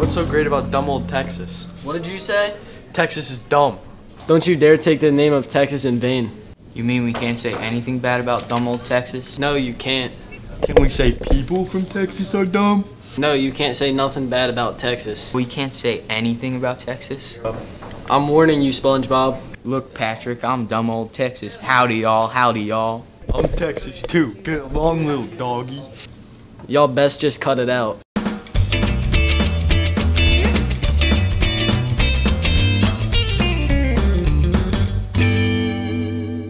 What's so great about dumb old Texas? What did you say? Texas is dumb. Don't you dare take the name of Texas in vain. You mean we can't say anything bad about dumb old Texas? No, you can't. Can we say people from Texas are dumb? No, you can't say nothing bad about Texas. We can't say anything about Texas? I'm warning you, SpongeBob. Look, Patrick, I'm dumb old Texas. Howdy, y'all. Howdy, y'all. I'm Texas too. Get along, little doggy. Y'all best just cut it out.